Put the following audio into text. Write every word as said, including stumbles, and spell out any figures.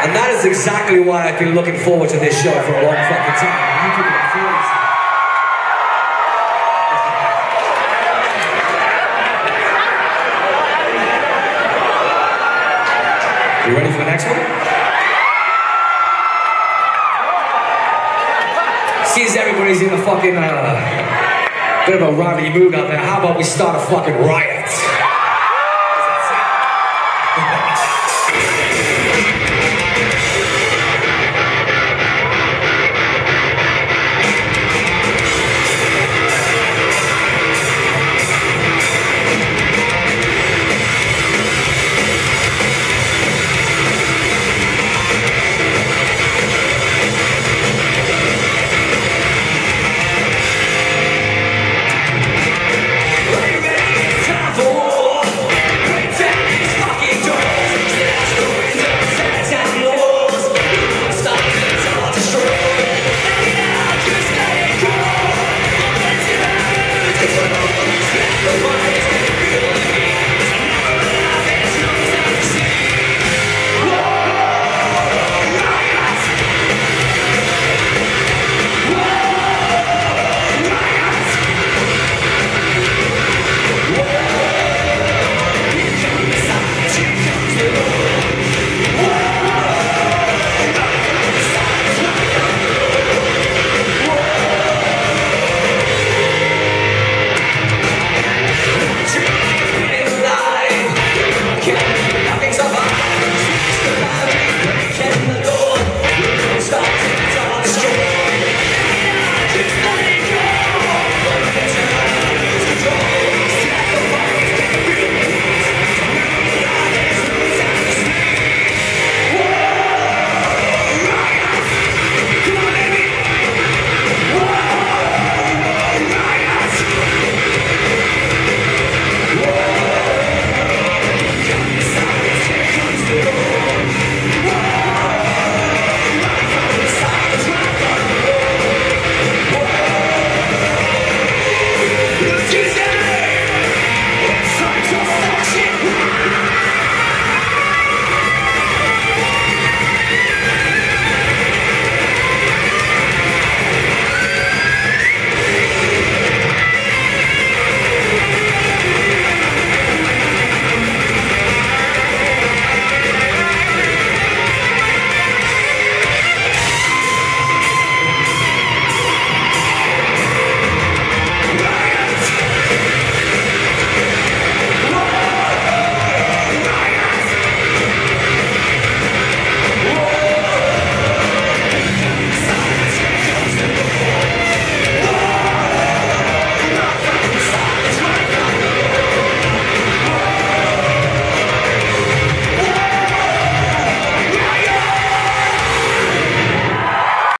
And that is exactly why I've been looking forward to this show for a long fucking time. You people are crazy. You ready for the next one? Seems everybody's in a fucking uh, bit of a rowdy mood out there. How about we start a fucking riot?